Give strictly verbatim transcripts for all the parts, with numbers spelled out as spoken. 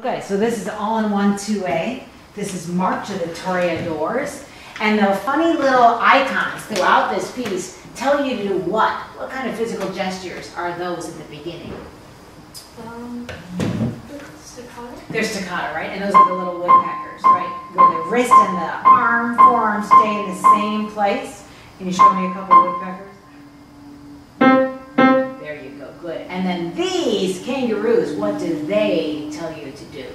Okay, so this is all-in-one two A. This is March of the Toreadors. And the funny little icons throughout this piece tell you to do what? What kind of physical gestures are those at the beginning? Um, staccato? They're staccato, right? And those are the little woodpeckers, right? Where the wrist and the arm, forearm stay in the same place. Can you show me a couple of woodpeckers? There you go, good. And then these kangaroos, what do they tell you to do?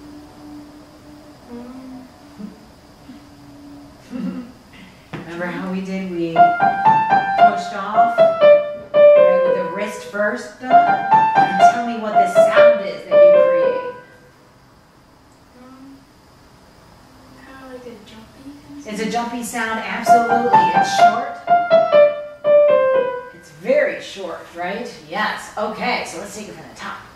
Remember how we did? We pushed off, right, with the wrist first. And tell me what the sound is that you create. Um, kind of like a jumpy kind of It's a jumpy sound, absolutely. It's short. It's very short, right? Yes. Okay, so let's take it from the top.